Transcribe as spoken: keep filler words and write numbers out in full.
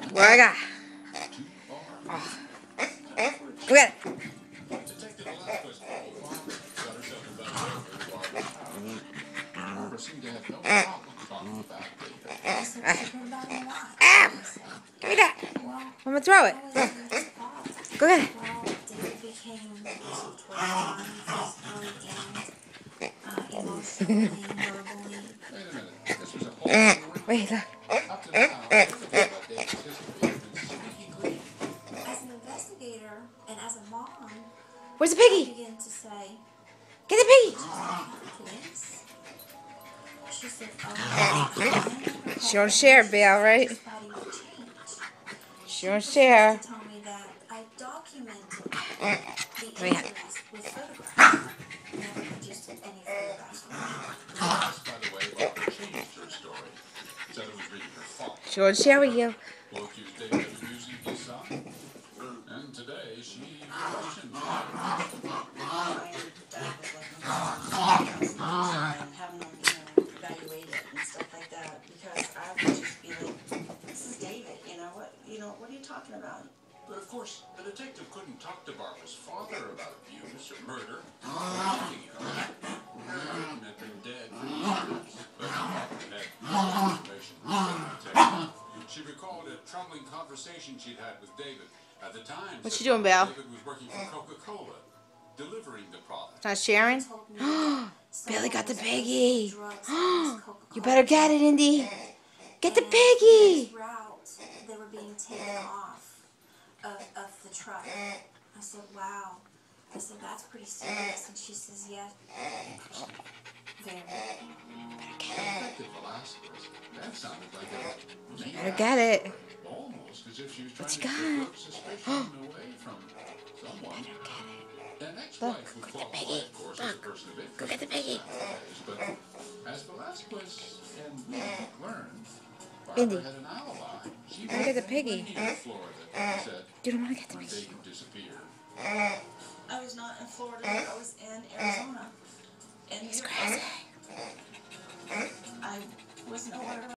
What I got? Oh. Look at it. Ow! Give me that. I'm gonna throw it. Look. Go ahead. Wait, look. As an investigator and as a mom, where's the piggy? I begin to say, get the piggy. She said, oh, she don't share, Bill, right? She don't share. Tell me that I documented the Wait. injuries with photographs. Never produced any photographs. By the way, Barbara changed her story. Said it was really her fault. She don't share with you. Well, accused David of abusing his son. And today she mentioned having them, you know, evaluate it and stuff like that, because I would just be like, this is David, you know, what, you know, what are you talking about? But of course, the detective couldn't talk to Barbara's father about abuse or murder. Martin had been dead for years, but Barbara had no information from the detective. She recalled a troubling conversation she'd had with David. At the time, what you doing, Bill? David was working for Coca-Cola, delivering the product. Not sharing? Billy got the piggy. You better get it, Indy. Get the piggy. They were being taken off of, of the truck. I said, wow. I said, that's pretty serious. And she says, yeah. Very. Detective Velasquez, that sounded like a... You better get it. Almost as if she was trying What you to got? divert suspicion away from someone. An ex-wife Look, would go get the qualify, piggy. of course, Look, as a person of interest. go get the piggy. But as Velasquez and me learned, Indy, Barbara had an alibi. She go get the piggy. in Florida, said, You don't want to get the when piggy. David disappeared. I was not in Florida. I was in Arizona. And He's crazy. I was nowhere.